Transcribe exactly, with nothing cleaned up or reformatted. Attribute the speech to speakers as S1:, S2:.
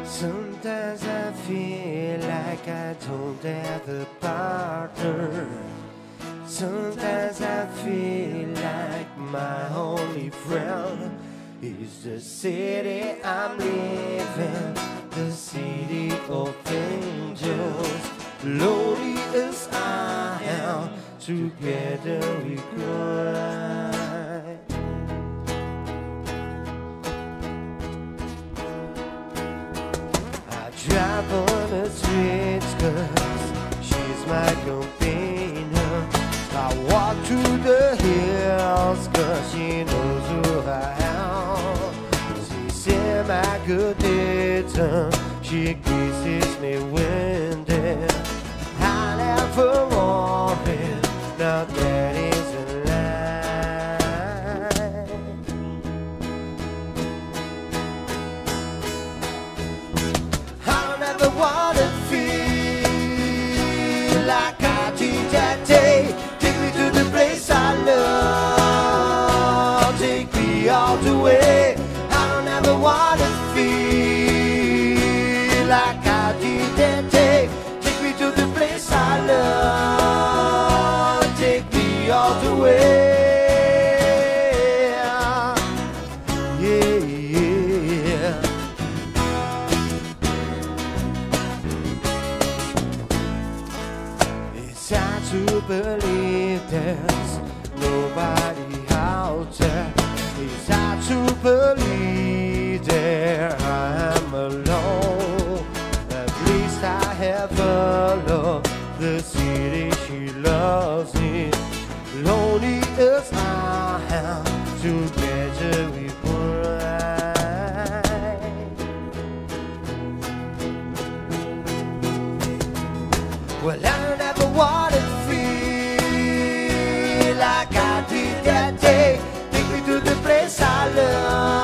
S1: Sometimes I feel like I don't have a partner. Sometimes I feel like my only friend is the city I'm living, the city of angels. Lonely as I am, together we cry. Drive on the streets cause she's my companion. I walk through the hills cause she knows who I am. She's in my good reason, she kisses me when there. I never worry, now that is a lie. I never wanna feel like I did that day. Take me to the place I love, take me all the way. I don't ever wanna feel like I did that day. Take me to the place I love, take me all the way. Yeah, yeah. It's hard to believe there's nobody out there. It's hard to believe that I'm alone. At least I have a love, the city she loves me. Lonely as I am, together we cry. Well, I never wanna feel like I did that day. Take me to the place I love.